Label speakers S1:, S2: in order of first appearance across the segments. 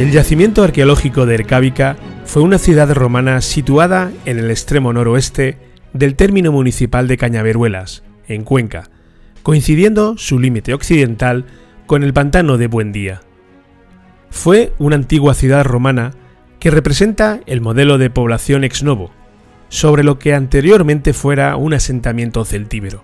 S1: El yacimiento arqueológico de Erkábika fue una ciudad romana situada en el extremo noroeste del término municipal de Cañaveruelas, en Cuenca, coincidiendo su límite occidental con el pantano de Buendía. Fue una antigua ciudad romana que representa el modelo de población ex novo, sobre lo que anteriormente fuera un asentamiento celtíbero.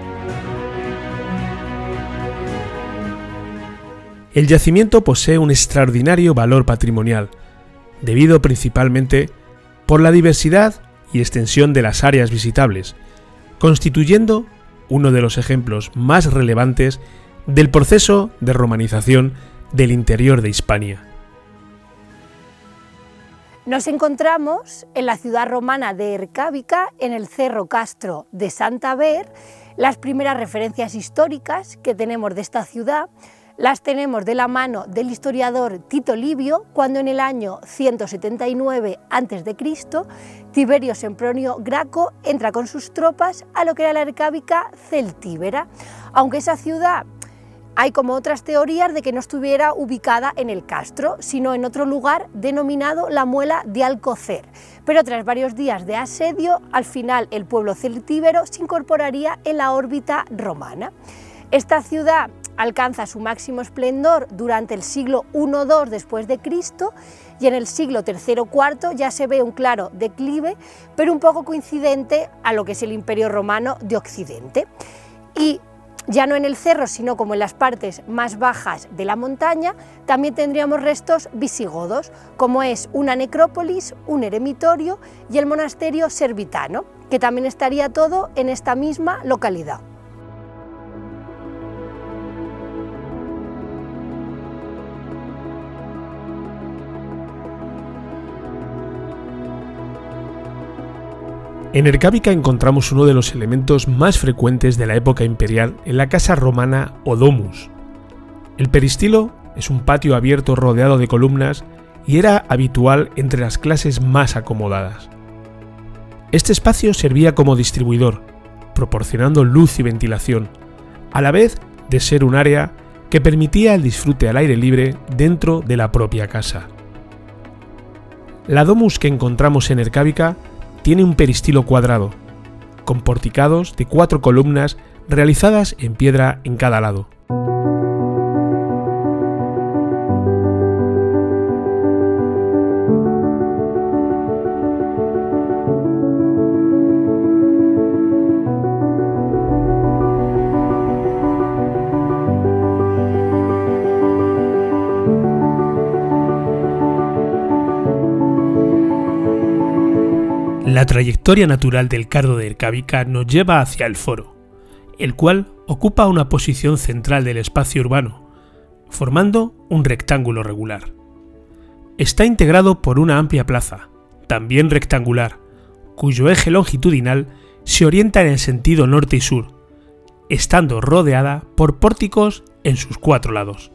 S1: El yacimiento posee un extraordinario valor patrimonial, debido principalmente por la diversidad y extensión de las áreas visitables, constituyendo uno de los ejemplos más relevantes del proceso de romanización del interior de Hispania.
S2: Nos encontramos en la ciudad romana de Erkábika, en el Cerro Castro de Santa Ver. Las primeras referencias históricas que tenemos de esta ciudad las tenemos de la mano del historiador Tito Livio, cuando en el año 179 a.C. Tiberio Sempronio Graco entra con sus tropas a lo que era la Erkábika celtíbera, aunque esa ciudad hay como otras teorías de que no estuviera ubicada en el castro, sino en otro lugar denominado la Muela de Alcocer. Pero tras varios días de asedio, al final el pueblo celtíbero se incorporaría en la órbita romana. Esta ciudad alcanza su máximo esplendor durante el siglo I-II después de Cristo, y en el siglo III-IV ya se ve un claro declive, pero un poco coincidente a lo que es el Imperio Romano de Occidente. Y ya no en el cerro, sino como en las partes más bajas de la montaña, también tendríamos restos visigodos, como es una necrópolis, un eremitorio y el monasterio servitano, que también estaría todo en esta misma localidad.
S1: En Erkábika encontramos uno de los elementos más frecuentes de la época imperial en la casa romana o domus. El peristilo es un patio abierto rodeado de columnas y era habitual entre las clases más acomodadas. Este espacio servía como distribuidor, proporcionando luz y ventilación, a la vez de ser un área que permitía el disfrute al aire libre dentro de la propia casa. La domus que encontramos en Erkábika tiene un peristilo cuadrado, con porticados de 4 columnas realizadas en piedra en cada lado. La trayectoria natural del cardo de Erkábika nos lleva hacia el foro, el cual ocupa una posición central del espacio urbano, formando un rectángulo regular. Está integrado por una amplia plaza, también rectangular, cuyo eje longitudinal se orienta en el sentido norte y sur, estando rodeada por pórticos en sus 4 lados.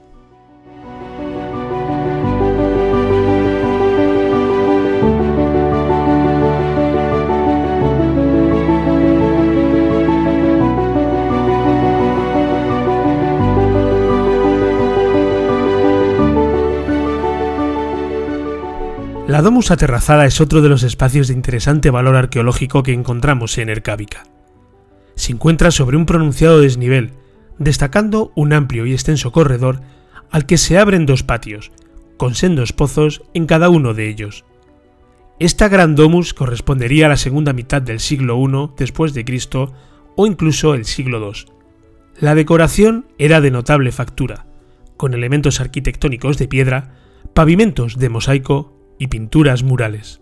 S1: La domus aterrazada es otro de los espacios de interesante valor arqueológico que encontramos en Erkábika. Se encuentra sobre un pronunciado desnivel, destacando un amplio y extenso corredor al que se abren 2 patios, con sendos pozos en cada uno de ellos. Esta gran domus correspondería a la segunda mitad del siglo I después de Cristo o incluso el siglo II. La decoración era de notable factura, con elementos arquitectónicos de piedra, pavimentos de mosaico y pinturas murales.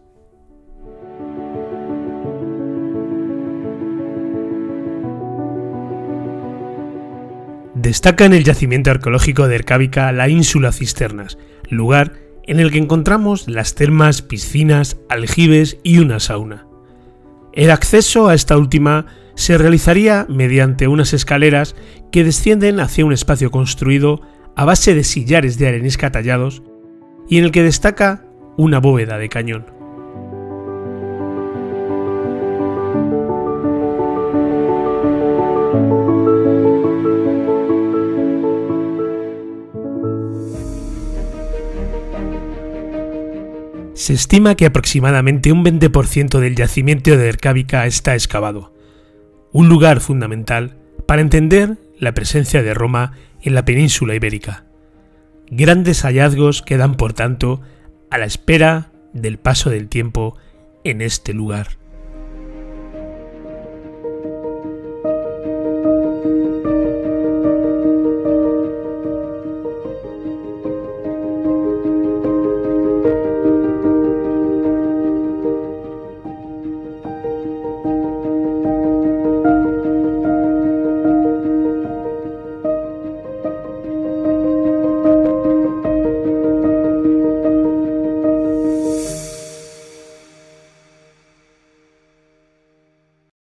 S1: Destaca en el yacimiento arqueológico de Erkábika la ínsula Cisternas, lugar en el que encontramos las termas, piscinas, aljibes y una sauna. El acceso a esta última se realizaría mediante unas escaleras que descienden hacia un espacio construido a base de sillares de arenisca tallados y en el que destaca una bóveda de cañón. Se estima que aproximadamente un 20% del yacimiento de Erkábika está excavado, un lugar fundamental para entender la presencia de Roma en la península ibérica. Grandes hallazgos quedan, por tanto, a la espera del paso del tiempo en este lugar.